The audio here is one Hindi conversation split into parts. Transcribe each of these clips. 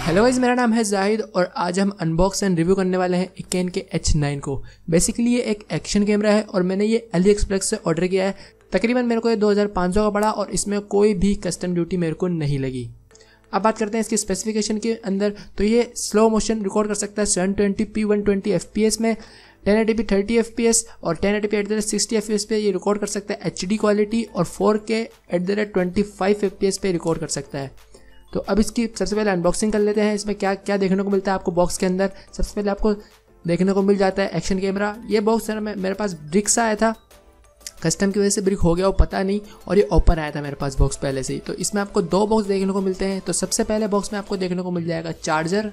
हेलो गाइस, मेरा नाम है जाहिद और आज हम अनबॉक्स एंड रिव्यू करने वाले हैं Eken के H9 को। बेसिकली ये एक एक्शन कैमरा है और मैंने ये AliExpress से ऑर्डर किया है। तकरीबन मेरे को ये 2500 का पड़ा और इसमें कोई भी कस्टम ड्यूटी मेरे को नहीं लगी। अब बात करते हैं इसकी स्पेसिफिकेशन के अंदर। तो ये स्लो मोशन रिकॉर्ड कर सकता है 720p 120 fps में, 1080p 30 fps और 1080p 60 fps पे ये रिकॉर्ड कर सकता है HD क्वालिटी और 4K 25 fps पे रिकॉर्ड कर सकता है। तो अब इसकी सबसे पहले अनबॉक्सिंग कर लेते हैं। इसमें क्या क्या देखने को मिलता है आपको बॉक्स के अंदर। सबसे पहले आपको देखने को मिल जाता है एक्शन कैमरा। ये बॉक्स है मेरे पास ब्रिक्स आया था, कस्टम की वजह से ब्रिक हो गया वो पता नहीं, और ये ओपन आया था मेरे पास बॉक्स पहले से ही। तो इसमें आपको दो बॉक्स देखने को मिलते हैं। तो सबसे पहले बॉक्स में आपको देखने को मिल जाएगा चार्जर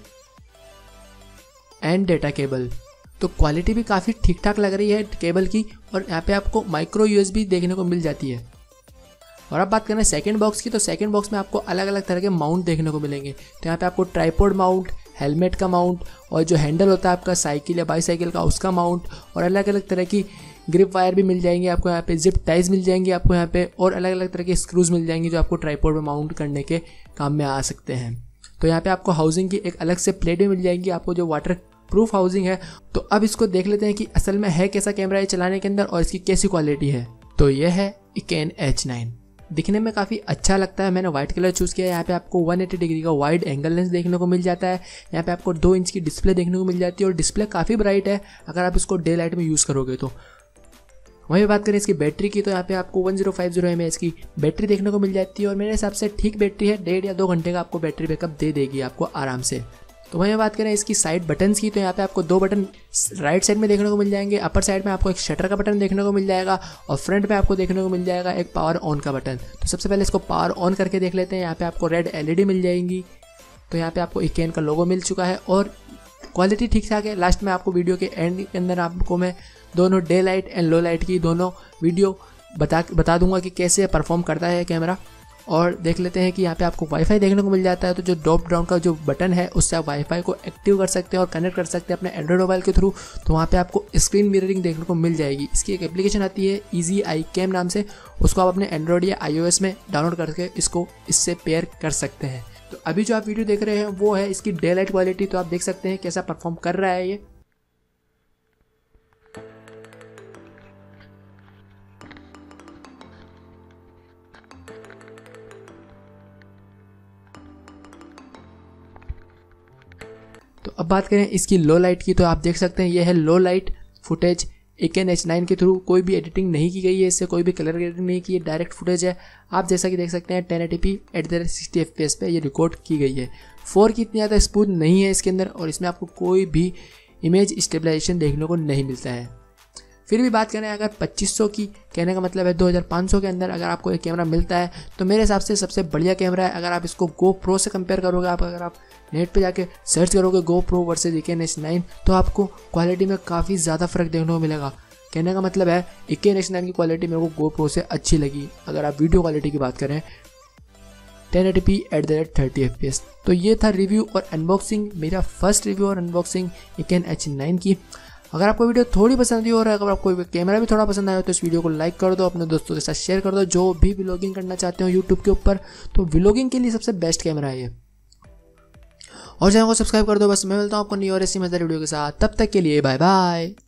एंड डेटा केबल। तो क्वालिटी भी काफ़ी ठीक ठाक लग रही है केबल की, और यहाँ पे आपको माइक्रो USB देखने को मिल जाती है। और अब बात करें सेकंड बॉक्स की, तो सेकंड बॉक्स में आपको अलग अलग तरह के माउंट देखने को मिलेंगे। तो यहाँ पे आपको ट्राइपॉड माउंट, हेलमेट का माउंट, और जो हैंडल होता है आपका साइकिल या बाईसाइकिल का उसका माउंट, और अलग अलग तरह की ग्रिप वायर भी मिल जाएंगे आपको यहाँ पे, जिप टाइज मिल जाएंगी आपको यहाँ पे, और अलग अलग तरह के स्क्रूज मिल जाएंगे जो आपको ट्राइपॉड में माउंट करने के काम में आ सकते हैं। तो यहाँ पे आपको हाउसिंग की एक अलग से प्लेट भी मिल जाएंगी आपको जो वाटर प्रूफ हाउसिंग है। तो अब इसको देख लेते हैं कि असल में है कैसा कैमरा है चलाने के अंदर और इसकी कैसी क्वालिटी है। तो यह है Eken H9। दिखने में काफ़ी अच्छा लगता है। मैंने व्हाइट कलर चूज़ किया है। यहाँ पे आपको 180 डिग्री का वाइड एंगल लेंस देखने को मिल जाता है। यहाँ पे आपको 2 इंच की डिस्प्ले देखने को मिल जाती है और डिस्प्ले काफ़ी ब्राइट है अगर आप इसको डे लाइट में यूज़ करोगे तो। वहीं बात करें इसकी बैटरी की, तो यहाँ पे आपको 1050 mAh की बैटरी देखने को मिल जाती है और मेरे हिसाब से ठीक बैटरी है। 1.5 या 2 घंटे का आपको बैटरी बैकअप दे देगी आपको आराम से। तो वहीं बात करें इसकी साइड बटन्स की, तो यहाँ पे आपको 2 बटन राइट साइड में देखने को मिल जाएंगे। अपर साइड में आपको एक शटर का बटन देखने को मिल जाएगा और फ्रंट में आपको देखने को मिल जाएगा एक पावर ऑन का बटन। तो सबसे पहले इसको पावर ऑन करके देख लेते हैं। यहाँ पे आपको रेड LED मिल जाएंगी। तो यहाँ पे आपको Eken का लोगो मिल चुका है और क्वालिटी ठीक ठाक है। लास्ट में आपको वीडियो के एंड के अंदर आपको मैं दोनों day light and low light की दोनों वीडियो बता दूंगा कि कैसे परफॉर्म करता है कैमरा। और देख लेते हैं कि यहाँ पे आपको वाईफाई देखने को मिल जाता है। तो जो ड्रॉप डाउन का जो बटन है उससे आप वाईफाई को एक्टिव कर सकते हैं और कनेक्ट कर सकते हैं अपने एंड्रॉइड मोबाइल के थ्रू। तो वहाँ पे आपको स्क्रीन मिररिंग देखने को मिल जाएगी। इसकी एक एप्लीकेशन आती है ईजी आई कैम नाम से, उसको आप अपने एंड्रॉइड या iOS में डाउनलोड करके इसको इससे पेयर कर सकते हैं। तो अभी जो आप वीडियो देख रहे हैं वो है इसकी डे लाइट क्वालिटी। तो आप देख सकते हैं कैसा परफॉर्म कर रहा है ये। तो अब बात करें इसकी लो लाइट की, तो आप देख सकते हैं ये है लो लाइट फुटेज। Eken H9 के थ्रू कोई भी एडिटिंग नहीं की गई है, इससे कोई भी कलर ग्रेडिंग नहीं की है, डायरेक्ट फुटेज है। आप जैसा कि देख सकते हैं 1080p 60 fps पे ये रिकॉर्ड की गई है। 4 की इतनी ज़्यादा स्मूथ नहीं है इसके अंदर और इसमें आपको कोई भी इमेज स्टेबलाइजेशन देखने को नहीं मिलता है। फिर भी बात करें अगर 2500 की, कहने का मतलब है 2500 के अंदर अगर आपको एक कैमरा मिलता है तो मेरे हिसाब से सबसे बढ़िया कैमरा है। अगर आप इसको GoPro से कंपेयर करोगे, अगर आप नेट पे जाके सर्च करोगे GoPro वर्सेस Eken H9, तो आपको क्वालिटी में काफ़ी ज़्यादा फ़र्क देखने को मिलेगा। कहने का मतलब है Eken H9 की क्वालिटी मेरे को GoPro से अच्छी लगी अगर आप वीडियो क्वालिटी की बात करें 1080p 30 fps। तो ये था रिव्यू और अनबॉक्सिंग, मेरा फर्स्ट रिव्यू और अनबॉक्सिंग Eken H9 की। अगर आपको वीडियो थोड़ी पसंद आई और अगर आपको कैमरा भी थोड़ा पसंद आया तो इस वीडियो को लाइक कर दो, अपने दोस्तों के साथ शेयर कर दो जो भी व्लॉगिंग करना चाहते हो यूट्यूब के ऊपर। तो व्लॉगिंग के लिए सबसे बेस्ट कैमरा है ये। और चैनल को सब्सक्राइब कर दो। बस मैं मिलता हूँ आपको नई और ऐसी मजेदार वीडियो के साथ। तब तक के लिए बाय बाय।